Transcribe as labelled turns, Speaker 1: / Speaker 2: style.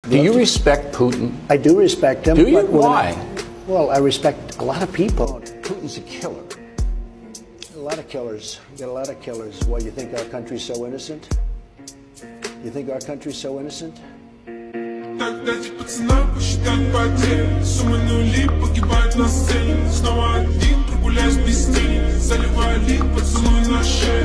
Speaker 1: Do you respect Putin?
Speaker 2: I do respect him.
Speaker 1: Do you?
Speaker 2: But
Speaker 1: Why?
Speaker 2: Well, I respect a lot of people.
Speaker 1: Putin's a killer.
Speaker 2: A lot of killers. We got a lot of killers. Why, you think our country's so innocent? You think our country's so innocent?
Speaker 3: Так дайте пацанам посчитать потери. Суммы нули погибают на сцене. Снова один, прогуляюсь без тени. Заливаю лик, поцелуй на шею.